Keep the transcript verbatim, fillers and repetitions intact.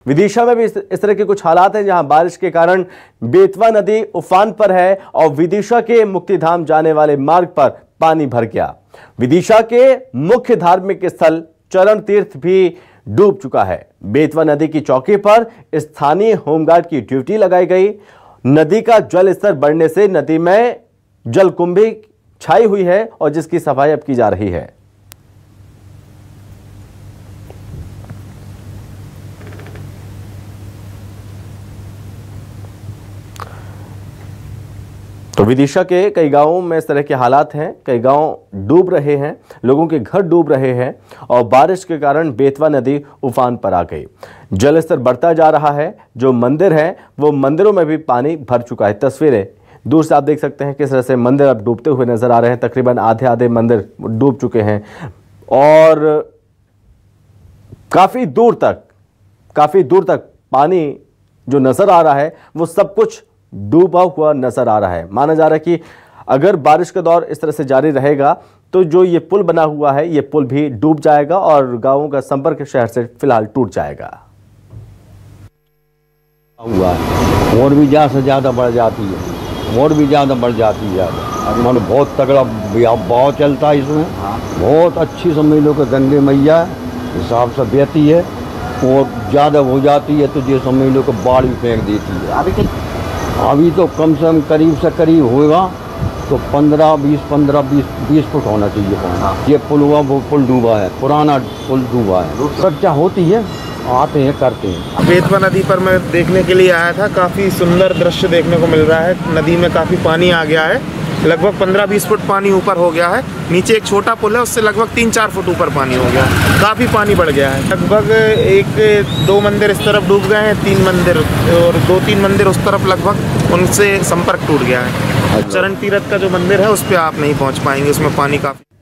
विदिशा में भी इस, इस तरह के कुछ हालात हैं जहां बारिश के कारण बेतवा नदी उफान पर है और विदिशा के मुक्तिधाम जाने वाले मार्ग पर पानी भर गया। विदिशा के मुख्य धार्मिक स्थल चरण तीर्थ भी डूब चुका है। बेतवा नदी की चौकी पर स्थानीय होमगार्ड की ड्यूटी लगाई गई। नदी का जल स्तर बढ़ने से नदी में जलकुंभी छाई हुई है और जिसकी सफाई अब की जा रही है। तो विदिशा के कई गांवों में इस तरह के हालात हैं, कई गांव डूब रहे हैं, लोगों के घर डूब रहे हैं और बारिश के कारण बेतवा नदी उफान पर आ गई। जल स्तर बढ़ता जा रहा है। जो मंदिर हैं वो मंदिरों में भी पानी भर चुका है। तस्वीरें दूर से आप देख सकते हैं किस तरह से मंदिर अब डूबते हुए नजर आ रहे हैं। तकरीबन आधे आधे मंदिर डूब चुके हैं और काफी दूर तक काफी दूर तक पानी जो नजर आ रहा है वो सब कुछ डूबा हुआ नजर आ रहा है। माना जा रहा है कि अगर बारिश का दौर इस तरह से जारी रहेगा तो जो ये पुल बना हुआ है ये पुल भी डूब जाएगा और गांवों का संपर्क शहर से फिलहाल टूट जाएगा। हुआ है और भी ज्यादा से ज्यादा बढ़ जाती है और भी ज्यादा बढ़ जाती है। मतलब बहुत तगड़ा बहाव चलता है इसमें। बहुत अच्छी समझ लो कि गंगे मैया हिसाब से बहती है और ज़्यादा हो जाती है तो ये समझ लो कि बाढ़ भी फेंक देती है। अभी अभी तो कम से कम करीब से करीब होगा तो पंद्रह बीस पंद्रह बीस बीस फुट होना चाहिए पानी। ये पुल हुआ वो पुल डूबा है, पुराना पुल डूबा है। सुरक्षा होती है, आते हैं करते हैं। बेतवा नदी पर मैं देखने के लिए आया था। काफ़ी सुंदर दृश्य देखने को मिल रहा है। नदी में काफ़ी पानी आ गया है, लगभग पंद्रह बीस फुट पानी ऊपर हो गया है। नीचे एक छोटा पुल है उससे लगभग तीन चार फुट ऊपर पानी हो गया है। काफ़ी पानी बढ़ गया है। लगभग एक दो मंदिर इस तरफ डूब गए हैं, तीन मंदिर और दो तीन मंदिर उस तरफ लगभग उनसे संपर्क टूट गया है। चरण तीर्थ का जो मंदिर है उस पर आप नहीं पहुँच पाएंगे, उसमें पानी काफ़ी